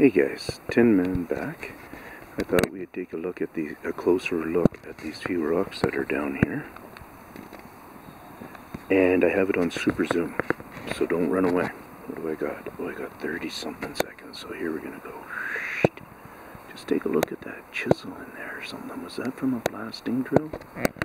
Hey guys, Tinman back. I thought we'd take a closer look at these few rocks that are down here. And I have it on super zoom, so don't run away. What do I got? Oh, I got 30 something seconds, so here we're gonna go. Just take a look at that chisel in there or something. Was that from a blasting drill?